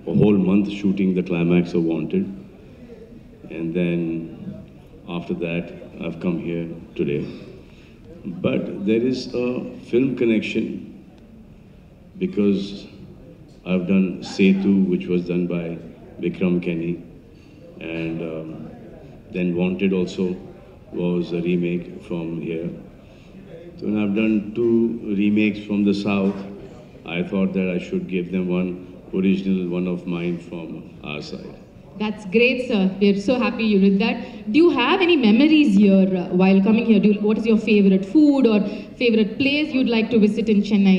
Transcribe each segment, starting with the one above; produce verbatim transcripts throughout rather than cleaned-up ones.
a whole month shooting the climax of Wanted. And then after that, I've come here today. But there is a film connection because I've done Setu, which was done by Vikram Kenny. And um, then Wanted also was a remake from here. So when I've done two remakes from the South, I thought that I should give them one original, one of mine from our side. That's great, sir. We're so happy you did that. Do you have any memories here uh, while coming here? Do you, what is your favorite food or favorite place you'd like to visit in Chennai?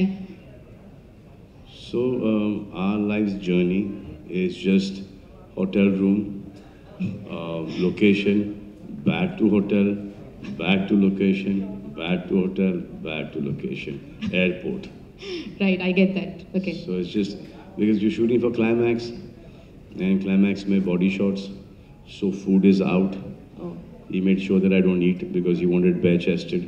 So um, our life's journey is just hotel room, uh, location, back to hotel, back to location, back to hotel, back to location, airport. Right, I get that. Okay. So it's just because you're shooting for climax, and climax made body shots, so food is out. Oh. He made sure that I don't eat because he wanted bare chested.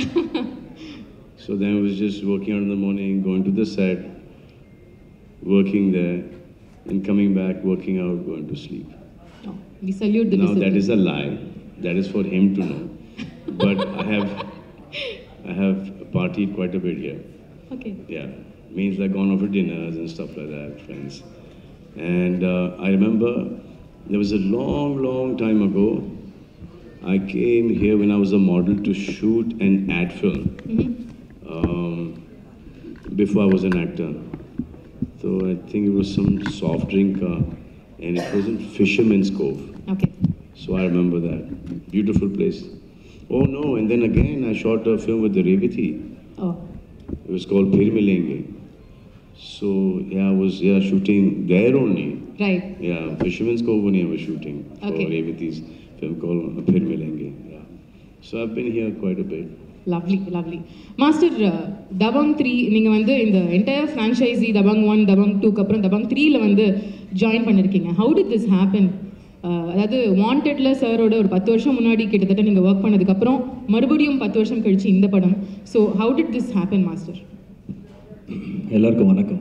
So then I was just working out in the morning, going to the set, working there, and coming back, working out, going to sleep. Oh, we salute the Now discipline. that is a lie. That is for him to know. But I have, I have partied quite a bit here. Okay. Yeah, means I've gone out for dinners and stuff like that, friends. And uh, I remember there was a long, long time ago, I came here when I was a model to shoot an ad film. Mm-hmm. um, before I was an actor. So I think it was some soft drink uh, and it was in Fisherman's Cove. Okay. So I remember that. Beautiful place. Oh no, and then again I shot a film with the Revati. Oh. It was called Phir Milenge. So yeah, I was yeah shooting there only. Right. Yeah, Fisherman's Cove only I was shooting for Okay. Revati's film called Phir Milenge. Yeah. So I've been here quite a bit. Lovely, lovely. Master, uh, Dabang three, நீங்க வந்து இந்த entire franchisee Dabang one, Dabang two க்கு அப்புறம் Dabang three ல வந்து join பண்ணிருக்கீங்க. How did this happen? Uh, அதாவது வாண்டட்ல சாரோட ஒரு பத்து வருஷம் முன்னாடி கிட்டத்தட்ட நீங்க ஒர்க் பண்ணதுக்கு அப்புறம் மறுபடியும் பத்து வருஷம் கழிச்சு இந்த படம். So how did this happen, Master? எல்லாருக்கும் வணக்கம்.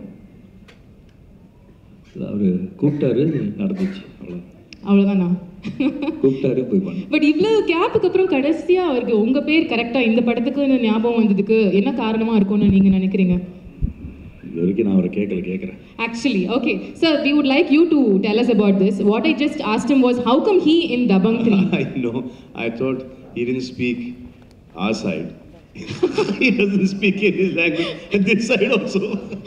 அவர் கூப்பிட்டாரு நடந்துச்சு அவ்வளோ. அவ்வளோதானா? கூப்பிட்டாரு போய் பண்ணேன். பட் இவ்வளோ கேப்புக்கு அப்புறம் கடைசியா அவருக்கு உங்க பேர் கரெக்டா இந்த படத்துக்கு ஞாபகம் வந்ததுக்கு என்ன காரணமா இருக்கும்னு நீங்க நினைக்கிறீங்க? இது வரைக்கும் நான் அவரை கேட்கல கேட்குறேன். Actually, okay. Sir, we would like you to tell us about this. What I just asked him was, how come he in Dabang three? I know. I thought he didn't speak our side. He doesn't speak in his language. And this side also.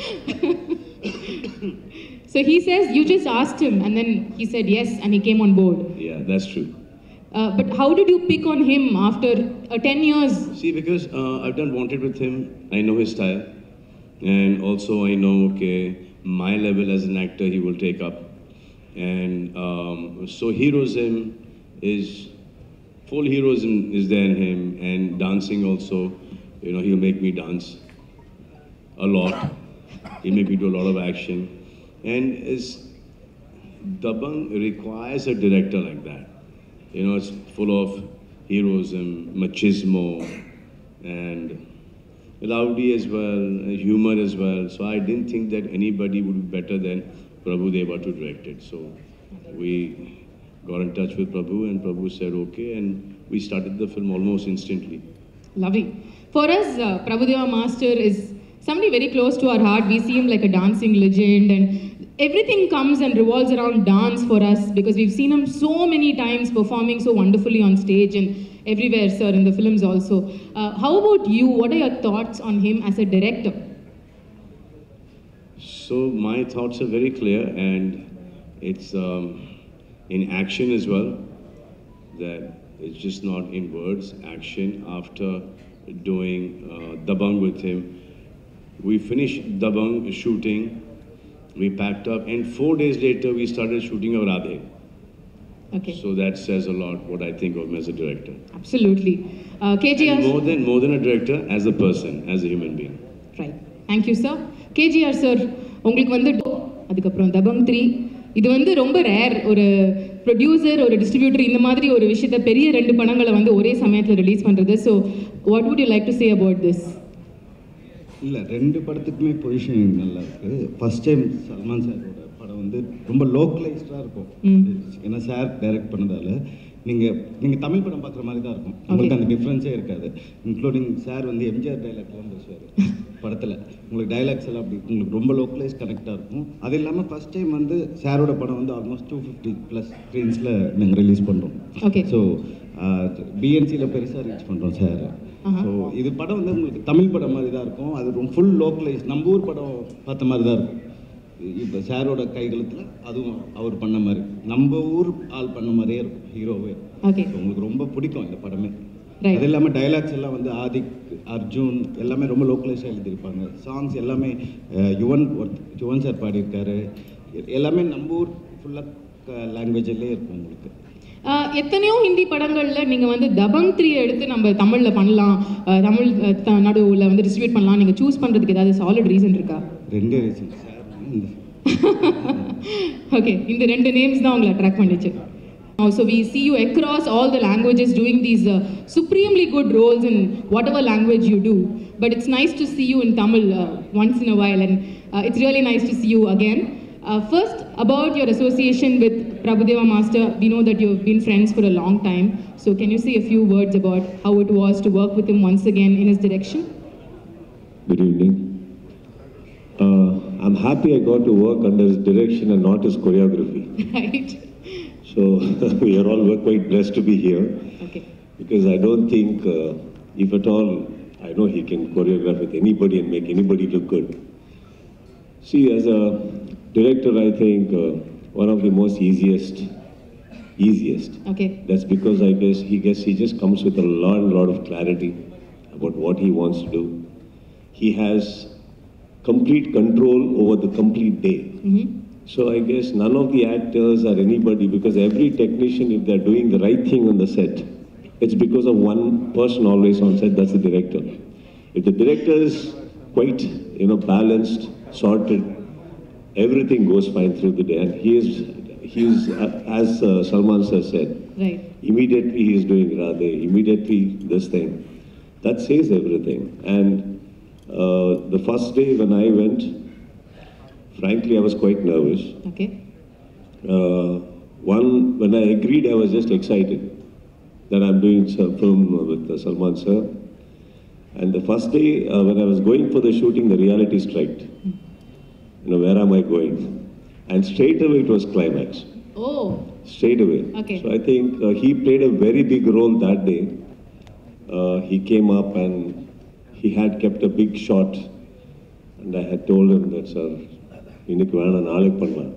So he says, you just asked him, and then he said yes, and he came on board. Yeah, that's true. Uh, but how did you pick on him after uh, ten years? See, because uh, I've done Wanted with him, I know his style. And also I know, okay, my level as an actor he will take up. And um, so heroism is, full heroism is there in him. And dancing also, you know, he'll make me dance a lot. He'll make me do a lot of action. And is Dabang requires a director like that. You know, it's full of heroism, machismo, and rowdy as well, humor as well. So I didn't think that anybody would be better than Prabhu Deva to direct it. So we got in touch with Prabhu, and Prabhu said okay, and we started the film almost instantly. Lovely. For us, uh, Prabhudeva Master is somebody very close to our heart. We see him like a dancing legend, and everything comes and revolves around dance for us because we've seen him so many times performing so wonderfully on stage and everywhere, sir, in the films also. Uh, how about you? What are your thoughts on him as a director? So my thoughts are very clear, and it's um, in action as well. That it's just not in words, action. After doing uh, Dabang with him, we finished Dabang shooting, we packed up, and four days later we started shooting our Radhe. Okay. So that says a lot what I think of him as a director. Absolutely. Uh, K G R. And more than more than a director, as a person, as a human being. Right. Thank you, sir. K G R, sir. உங்களுக்கு வந்து அதுக்கப்புறம் Dabang three இது வந்து ரொம்ப rare. ஒரு producer ஒரு distributor இந்த மாதிரி ஒரு விஷயத்த பெரிய ரெண்டு படங்களை வந்து ஒரே சமயத்தில் ரிலீஸ் பண்ணுறது. So what would you like to say about this? இல்லை, ரெண்டு படத்துக்குமே பொசிஷனிங் நல்லா இருக்குது. ஃபஸ்ட் டைம் சல்மான் சாரோட படம் படம் வந்து ரொம்ப லோக்கலைஸ்டாக இருக்கும். ஏன்னா சார் டைரக்ட் பண்ணதால நீங்கள் நீங்கள் தமிழ் படம் பார்க்குற மாதிரி தான் இருக்கும். உங்களுக்கு அந்த டிஃப்ரென்ஸே இருக்காது. இன்க்ளூடிங் சார் வந்து எம்ஜிஆர் டைலாக்லாம் பேசுவார் படத்தில். உங்களுக்கு டைலாக்ஸ் எல்லாம் அப்படி உங்களுக்கு ரொம்ப லோக்கலைஸ் கனெக்டாக இருக்கும். அது இல்லாமல் ஃபஸ்ட் டைம் வந்து சாரோட படம் வந்து ஆல்மோஸ்ட் டூ ஃபிஃப்டி ப்ளஸ் ஸ்க்ரீன்ஸில் நாங்கள் ரிலீஸ் பண்ணுறோம். ஸோ பிஎன்சியில் பெருசாக ரீச் பண்ணுறோம் சார். ஸோ இது படம் வந்து உங்களுக்கு தமிழ் படம் மாதிரி தான் இருக்கும். அது ரொம்ப ஃபுல் லோக்கலைஸ் நம்ம ஊர் படம் பார்த்த மாதிரி தான் இருக்கும். இப்போ சாரோட கைகளத்தில் அதுவும் அவர் பண்ண மாதிரி நம்ம ஊர் ஆள் பண்ண மாதிரியே இருக்கும் ஹீரோவே. உங்களுக்கு ரொம்ப பிடிக்கும் இந்த படமே. அது இல்லாமல் டைலாக்ஸ் எல்லாம் வந்து ஆதிக், அர்ஜுன் எல்லாமே ரொம்ப லோக்கலைஸாக எழுதியிருப்பாங்க. சாங்ஸ் எல்லாமே யுவன் யுவன் சார் பாடியிருக்காரு. எல்லாமே நம்ம ஊர் ஃபுல்லாக லாங்குவேஜிலே இருக்கும் உங்களுக்கு. எத்தனையோ ஹிந்தி படங்களில் நீங்கள் வந்து தபங் த்ரீ எடுத்து நம்ம தமிழில் பண்ணலாம், தமிழ் நடுவில் வந்து டிஸ்ட்ரிபியூட் பண்ணலாம், நீங்கள் சூஸ் பண்ணுறதுக்கு ஏதாவது சாலிட் ரீசன் இருக்கா? ரெண்டே ரீசன் சார். ஓகே, இந்த ரெண்டு நேம்ஸ் தான் உங்களை அட்ராக்ட் பண்ணிச்சு. So we see you across all the languages doing these uh, supremely good roles in whatever language you do. But it's nice to see you in Tamil uh, once in a while, and uh, it's really nice to see you again. Uh, first, about your association with Prabhudeva Master, we know that you've been friends for a long time. So can you say a few words about how it was to work with him once again in his direction? Good evening. Uh, I'm happy I got to work under his direction and not his choreography. Right. So we are all quite blessed to be here. Okay. Because I don't think, uh, if at all, I know he can choreograph with anybody and make anybody look good. See, as a director, I think uh, one of the most easiest, easiest. Okay. That's because I guess he guess he just comes with a lot, lot of clarity about what he wants to do. He has complete control over the complete day. Mm-hmm. So I guess none of the actors or anybody, because every technician, if they're doing the right thing on the set, it's because of one person always on set, that's the director. If the director is quite, you know, balanced, sorted, everything goes fine through the day. And he is, he is uh, as uh, Salman sir said, right. Immediately he is doing Radhe, immediately this thing. That says everything. And uh, the first day when I went, frankly, I was quite nervous. Okay. Uh, one, when I agreed, I was just excited that I'm doing a film with uh, Salman sir. And the first day, uh, when I was going for the shooting, the reality struck. Mm. You know, where am I going? And straight away it was climax. Oh. Straight away. Okay. So I think uh, he played a very big role that day. Uh, he came up and he had kept a big shot. And I had told him that, sir, இன்னைக்கு வேணாம் நாளைக்கு பண்ணலாம்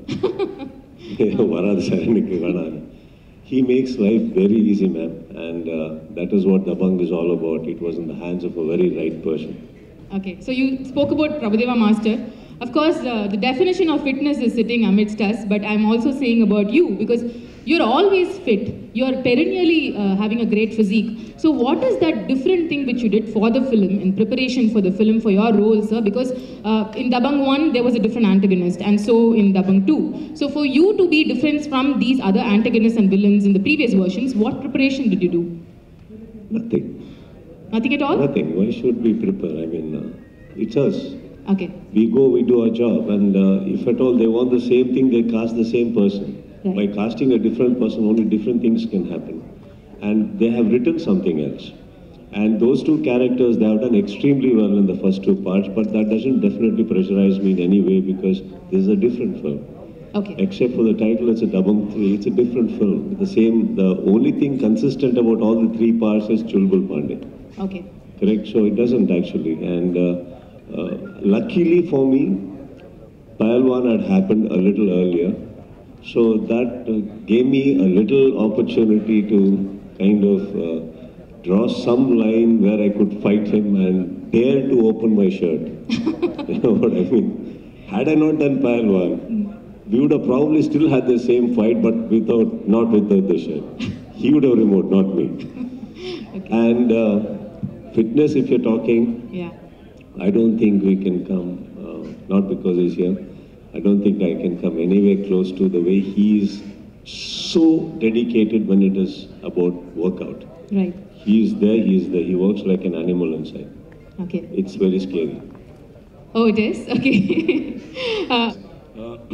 வராது sir இன்னைக்கு வேணாம். He makes life very easy, man, and uh, that is what Dabang is all about. It was in the hands of a very right person. Okay, so you spoke about Prabhudeva Master. Of course, uh, the definition of fitness is sitting amidst us, but I'm also saying about you, because you're always fit. You're perennially uh, having a great physique. So what is that different thing which you did for the film, in preparation for the film, for your role, sir? Because uh, in Dabang one, there was a different antagonist, and so in Dabang two. So for you to be different from these other antagonists and villains in the previous versions, what preparation did you do? Nothing. Nothing at all? Nothing. Why should we prepare? I mean, uh, it's us. Okay. We go, we do our job, and uh, if at all they want the same thing, they cast the same person. Right. By casting a different person, only different things can happen. And they have written something else. And those two characters, they have done extremely well in the first two parts, but that doesn't definitely pressurize me in any way, because this is a different film. Okay. Except for the title, it's a Dabang three, it's a different film. The same, the only thing consistent about all the three parts is Chulbul Pandey. Okay. Correct? So it doesn't actually. And uh, uh, luckily for me, Pahalwan had happened a little earlier. So that uh, gave me a little opportunity to kind of uh, draw some line where I could fight him and dare to open my shirt. You know what I mean? Had I not done Pahalwan, we would have probably still had the same fight, but without, not without the shirt. He would have removed, not me. Okay. And uh, fitness, if you're talking, Yeah. I don't think we can come, uh, not because he's here. I don't think I can come anywhere close to the way he is so dedicated when it is about workout. Right. He is there, he is there. He works like an animal inside. Okay. It's very scary. Oh, it is? Okay. uh, Uh,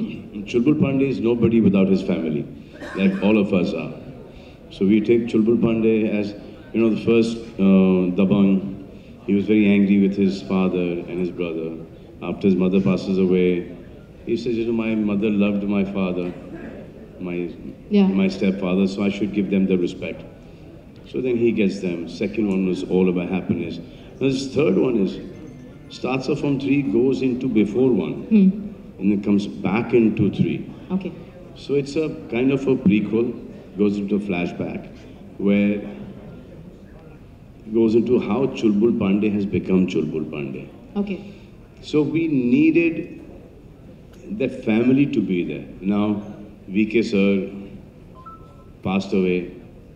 Chulbul Pandey is nobody without his family, like all of us are. So we take Chulbul Pandey as, you know, the first uh, Dabang. He was very angry with his father and his brother. After his mother passes away, he says, you know, my mother loved my father, my, Yeah. my stepfather, so I should give them the respect. So then he gets them. Second one was all about happiness. Now this third one is, starts off from three, goes into before one, Hmm. and then comes back into three. Okay. So it's a kind of a prequel, goes into a flashback, where goes into how Chulbul Pandey has become Chulbul Pandey. Okay. So we needed that family to be there. Now, V K sir passed away,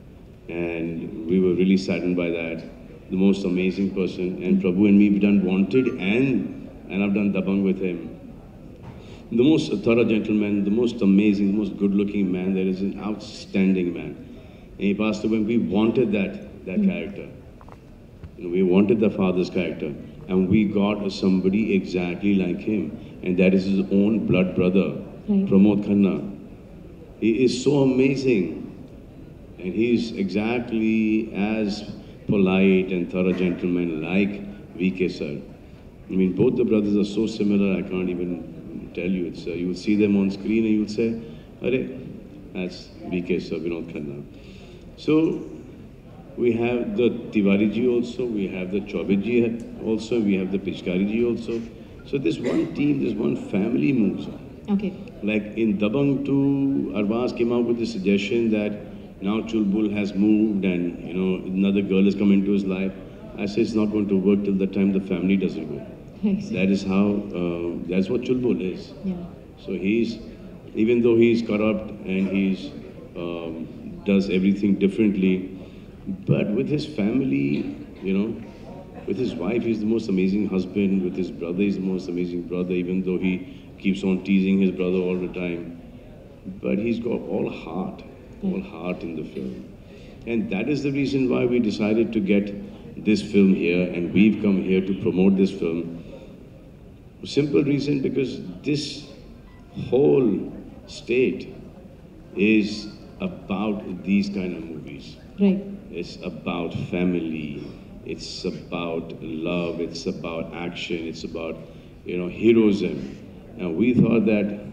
and we were really saddened by that. The most amazing person, and Prabhu and me, we done Wanted, and and I've done Dabang with him. The most thorough gentleman, the most amazing, the most good-looking man. There is an outstanding man, and he passed away. We wanted that that character. You know, we wanted the father's character, and we got somebody exactly like him, and that is his own blood brother, Right. Pramod Khanna. He is so amazing, and he's exactly as polite and thorough gentleman like V K sir. I mean, both the brothers are so similar, I can't even tell you. It's, uh, you will see them on screen and you will say, Arey, that's V K sir, Vinod Khanna. So, we have the Tiwari ji also, we have the Chaubey ji also, we have the Pichkari ji also. So this one team, this one family moves on. Okay. Like in Dabang two, Arbaaz came out with the suggestion that now Chulbul has moved and, you know, another girl has come into his life. I say it's not going to work till the time the family doesn't go. Right. That is how, uh, that's what Chulbul is. Yeah. So he's, even though he's corrupt and he's, um, does everything differently, but with his family, you know, with his wife, he's the most amazing husband. With his brother, he's the most amazing brother, even though he keeps on teasing his brother all the time. But he's got all heart, all heart in the film. And that is the reason why we decided to get this film here, and we've come here to promote this film. Simple reason, because this whole state is about these kind of movies. Right. It's about family, it's about love, it's about action, it's about, you know, heroism. And we thought that,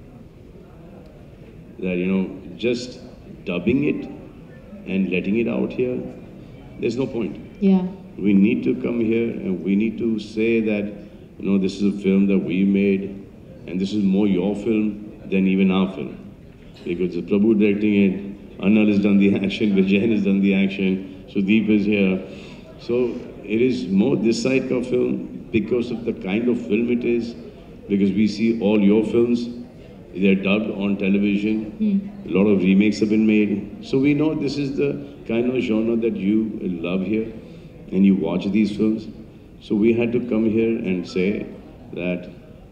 that, you know, just dubbing it and letting it out here, there's no point. Yeah. We need to come here and we need to say that, you know, this is a film that we made, and this is more your film than even our film. Because Prabhu directing it, Anil has done the action, Vijayan has done the action, Sudeep is here. So it is more this side of film because of the kind of film it is, because we see all your films, they're dubbed on television, Hmm. a lot of remakes have been made. So we know this is the kind of genre that you love here, and you watch these films. So we had to come here and say that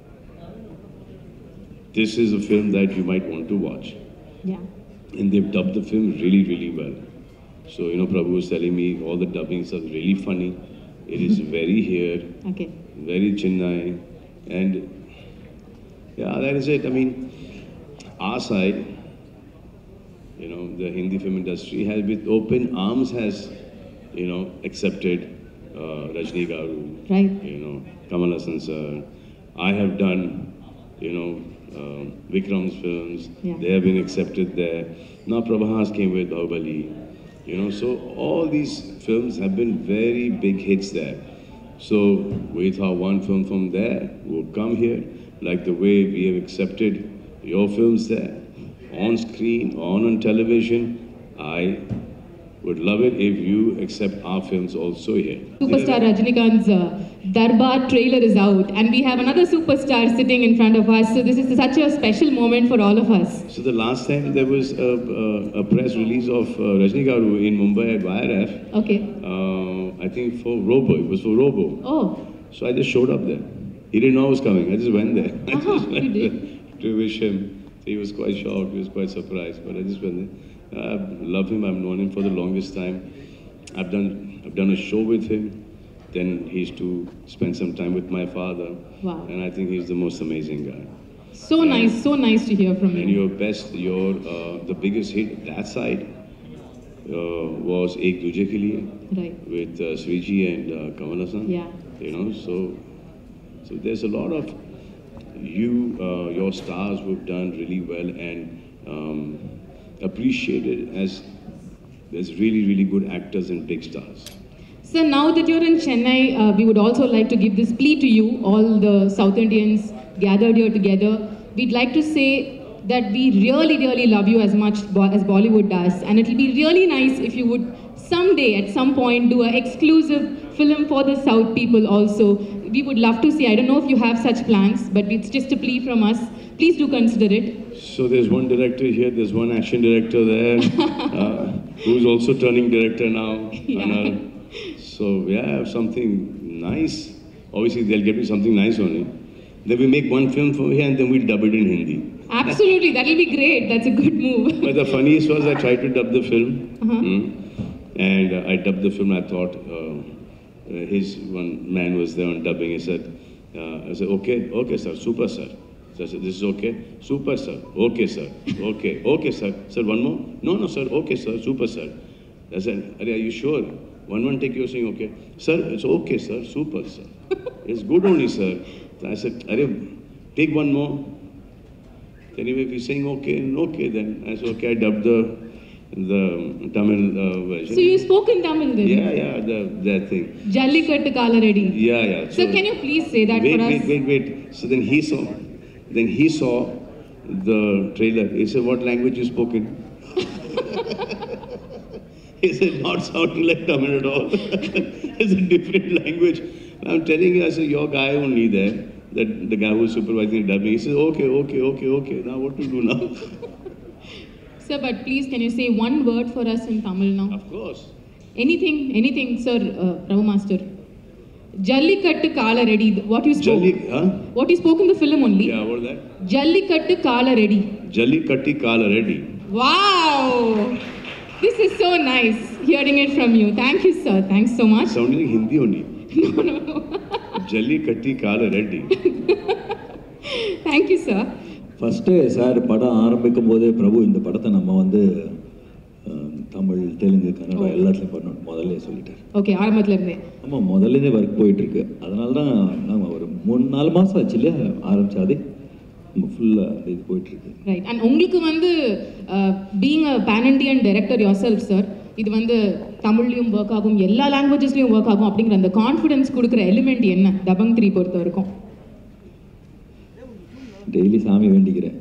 this is a film that you might want to watch. Yeah. And they've dubbed the film really, really well. So, you know, Prabhu was telling me all the dubbings are really funny. It is very here, Okay. very Chennai. And yeah, that is it. I mean, our side, you know, the Hindi film industry has with open arms has, you know, accepted uh, Rajni Garu, Right. you know, Kamal Hassan sir. I have done, you know, um, Vikram's films. Yeah. They have been accepted there. Now Prabhas came with Bahubali. You know, so all these films have been very big hits there. So we thought one film from there would come here, like the way we have accepted your films there, on screen, on on television. I would love it if you accept our films also here. Superstar Rajinikanth's uh, Darbar trailer is out, and we have another superstar sitting in front of us. So this is such a special moment for all of us. So the last time there was a, a, a press release of uh, Rajni Garu in Mumbai at Y R F, Okay. uh, I think for Robo, it was for Robo. Oh. So I just showed up there. He didn't know I was coming. I just went there. I Uh-huh, just went you there did. to wish him. He was quite shocked. He was quite surprised. But I just went there. I love him. I've known him for the longest time. I've done I've done a show with him. Then he used to spend some time with my father. Wow. And I think he's the most amazing guy. So nice, so nice to hear from And you. your best, your uh, the biggest hit that side uh, was Ek Duje Ke Liye Right. with uh, Sriji and uh, Kamal Hassan. Yeah. You know, so so there's a lot of you, uh, your stars who've done really well and um, appreciated as there's really, really good actors and big stars. So now that you're in Chennai, uh, we would also like to give this plea to you, all the South Indians gathered here together. We'd like to say that we really, really love you as much bo- as Bollywood does. And it'll be really nice if you would someday, at some point, do an exclusive film for the South people also. We would love to see. I don't know if you have such plans, but it's just a plea from us. Please do consider it. So there's one director here, there's one action director there, uh, who's also turning director now. Yeah. Anil. So yeah, something nice. Obviously they'll get me something nice only. Then we make one film for here and then we'll dub it in Hindi. Absolutely, that'll be great. That's a good move. But the funniest was I tried to dub the film. Uh-huh. mm, and uh, I dubbed the film, I thought uh, uh, his one man was there on dubbing. He said, uh, I said, okay, okay sir, super sir. So I said, this is okay? Super sir, okay sir, okay, okay sir. Sir, one more? No, no sir, okay sir, super sir. I said, are you sure? One one take you're saying okay. Sir, it's okay sir, super sir. It's good only sir. So I said, are take one more. Anyway, if he's saying okay, and okay then. I said, okay, I dubbed the, the Tamil uh, version. So you spoke in Tamil then? Yeah, yeah, the, that thing. Jallikattu Kalaredi. Yeah, yeah. So can you please say that wait, for us? Wait, wait, wait. So then he saw, then he saw the trailer. He said, what language you spoken? He said, not sounding like Tamil at all. It's a different language. I'm telling you, I said, your guy only there, that the guy who's supervising the dubbing. He says, okay, okay, okay, okay. Now what to do now? Sir, but please can you say one word for us in Tamil now? Of course. Anything, anything, sir, uh, Prabhu Master. Jallikattu Kalaredi, what you spoke. Jalli, huh? What you spoke in the film only. Yeah, what is that? Jallikattu Kalaredi. Jallikatti Kalaredi. Wow! This is so nice hearing it from you. Thank you, sir. Thanks so much. Sounding like Hindi only. No, no. Jallikatti Kalaredi. Thank you, sir. First sir படம் ஆரம்பிக்கும் போதே பிரபு இந்த படத்தை நம்ம வந்து அஹ், தமிழ் தெலுங்கு கன்னடா எல்லாத்துலேயும் பண்ணணும் முதல்ல சொல்லிட்டார். ஓகே, ஆரம்பத்துல இருந்தே. ஆமாம், முதல்லேருந்தே ஒர்க் போயிட்டுருக்கு. அதனால தான் நாங்கள் ஒரு மூணு நாலு மாதம் ஆச்சு இல்லையா ஆரம்பிச்சாதே நம்ம ஃபுல்லாக அந்த இது போயிட்டுருக்கு. ரைட். அண்ட் உங்களுக்கு வந்து being a pan Indian director yourself sir, இது வந்து தமிழ்லையும் ஒர்க் ஆகும், எல்லா லாங்குவேஜஸ்லையும் ஒர்க் ஆகும் அப்படிங்கிற அந்த கான்ஃபிடன்ஸ் கொடுக்குற எலிமெண்ட் என்ன தபங் த்ரீ பொறுத்த வரைக்கும்? டெய்லி சாமி வேண்டிக்கிறேன்.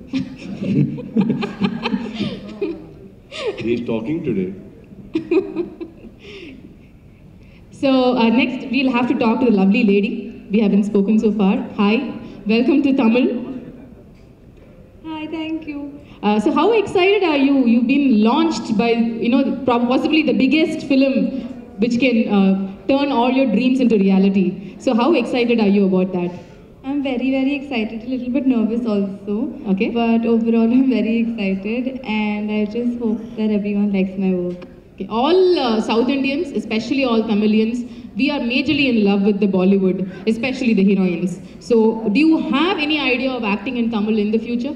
He is talking today. So uh, next we'll have to talk to the lovely lady. We haven't spoken so far. Hi, welcome to Tamil. Hi, thank you. Uh, so how excited are you? You've been launched by, you know, prob- possibly the biggest film which can uh, turn all your dreams into reality. So how excited are you about that? I'm very, very excited, a little bit nervous also. Okay. But overall, I'm very excited, and I just hope that everyone likes my work. Okay. All uh, South Indians, especially all Tamilians, we are majorly in love with the Bollywood, especially the heroines. So do you have any idea of acting in Tamil in the future?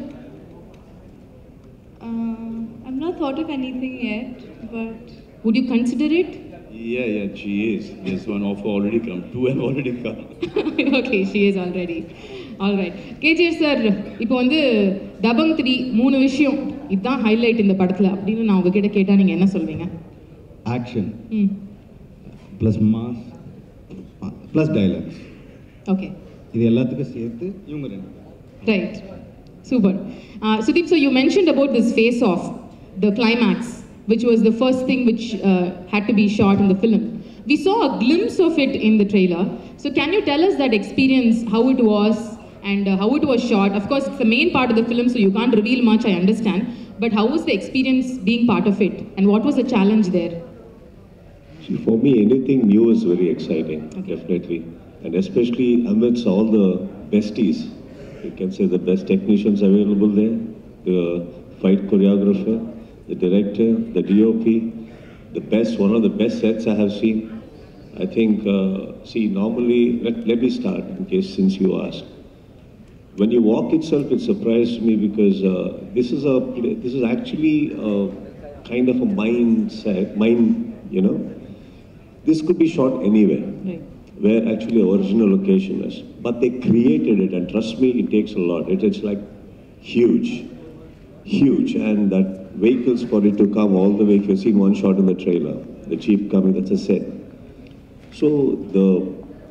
Uh, I've not thought of anything yet, but Would you consider it? Yeah, yeah, she is. There's one offer already come. Two have already come. Okay, she is already. All right. KGS sir, இப்போ வந்து Dabang three மூணு விஷயம் இதுதான் highlight இந்த படத்தில் அப்படின்னு நான் உங்ககிட்ட கேட்டால் நீங்கள் என்ன சொல்வீங்க? Action hmm, plus mass plus dialogues, okay, இது எல்லாத்துக்கும் சேர்த்து இவங்க ரெண்டு. right. Super. Uh, Sudeep, so you mentioned about this face-off, the climax, which was the first thing which uh, had to be shot in the film. We saw a glimpse of it in the trailer. So can you tell us that experience, how it was and uh, how it was shot? Of course, it's the main part of the film, so you can't reveal much, I understand. But how was the experience being part of it? And what was the challenge there? See, for me, anything new is very exciting, definitely. And especially amidst all the besties, you can say the best technicians available there, the fight choreographer, the director, the D O P, the best, one of the best sets I have seen. I think, uh, see, normally, let, let me start in case since you asked. when you walk itself, it surprised me because uh, this is a pla- this is actually a kind of a mindset, mind, you know. This could be shot anywhere, Right. where actually the original location is. But they created it, and trust me, it takes a lot. It, it's like huge, huge, and that vehicles for it to come all the way. If you've seen one shot in the trailer, the Jeep coming, that's a set. So the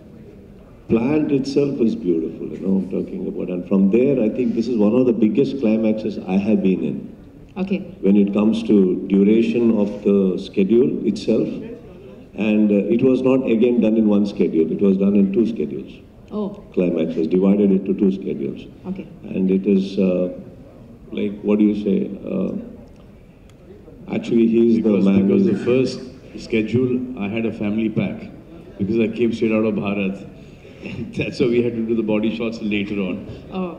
plant itself is beautiful, you know, I'm talking about. And from there, I think this is one of the biggest climaxes I have been in. Okay. When it comes to duration of the schedule itself. And uh, it was not again done in one schedule, it was done in two schedules. Oh, Climax was divided into two schedules. okay. And it is, uh, like, what do you say? Uh, actually, he is Because, the man. because the who- first schedule, I had a family pack because I came straight out of Bharat. That's why we had to do the body shots later on. Oh,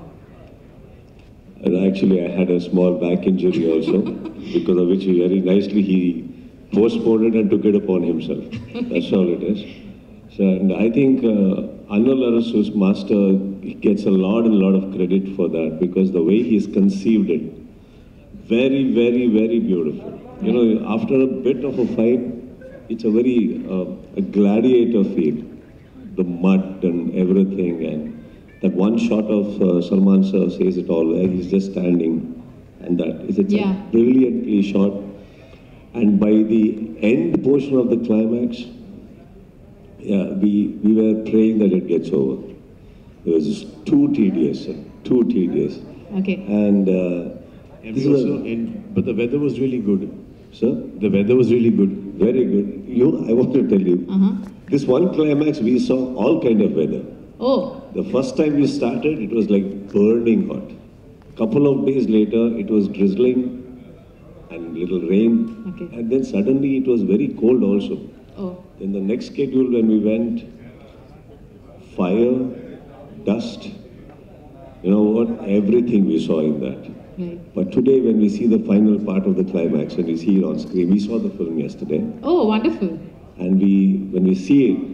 And actually, I had a small back injury also, because of which he very nicely he postponed it and took it upon himself. That's all it is. So, and I think uh, Anil Arasu's master gets a lot and lot of credit for that, because the way he's conceived it, very, very, very beautiful. You know, after a bit of a fight, it's a very uh, a gladiator feel. The mud and everything, and that one shot of uh, Salman sir says it all, where he's just standing, and that is it's Yeah. a brilliantly shot. And by the end portion of the climax, yeah, we we were praying that it gets over. It was just too tedious, sir, too tedious, okay. and uh, And this we is a- also, and, but the weather was really good. sir, The weather was really good. very good. You, I want to tell you, Uh-huh. this one climax we saw all kind of weather. Oh, The first time we started, it was like burning hot. Couple of days later, it was drizzling and little rain. Okay. And then suddenly it was very cold also. oh, Then the next schedule when we went, fire, dust, you know what, everything we saw in that. right. But today when we see the final part of the climax and we see it on screen, we saw the film yesterday, Oh, wonderful. and we, when we see it,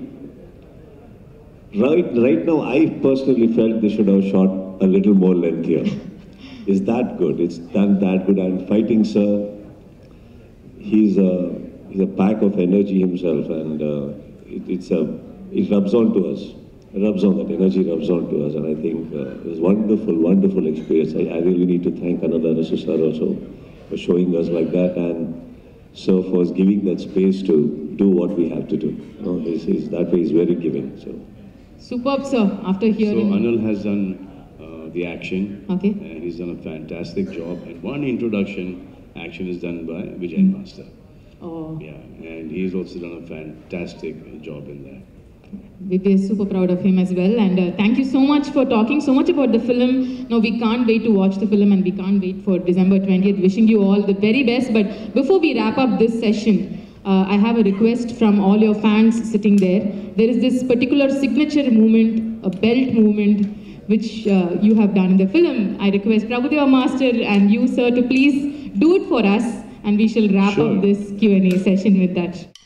right, right now I personally felt they should have shot a little more lengthier. It's that good, it's done that good, and fighting sir, he's a, he's a pack of energy himself, and uh, it, it's a, it rubs on to us. It rubs on, that energy rubs on to us, and I think uh, it was wonderful, wonderful experience. I, I really need to thank Ananda Arasu sir also for showing us like that, and sir for giving that space to do what we have to do. You know, he's, he's, that way he's very giving. So Superb, sir. After So hearing. Anil has done uh, the action. Okay. And he's done a fantastic job. And one introduction action is done by Vijay Master. Oh, Yeah, and he's also done a fantastic job in that. we are super proud of him as well. And uh, thank you so much for talking so much about the film. Now we can't wait to watch the film, and we can't wait for December twentieth. Wishing you all the very best. But before we wrap up this session, uh, I have a request from all your fans sitting there. There is this particular signature movement, a belt movement, which uh, you have done in the film. I request Prabhudeva Master and you, sir, to please do it for us, and we shall wrap Sure. up this Q and A session with that.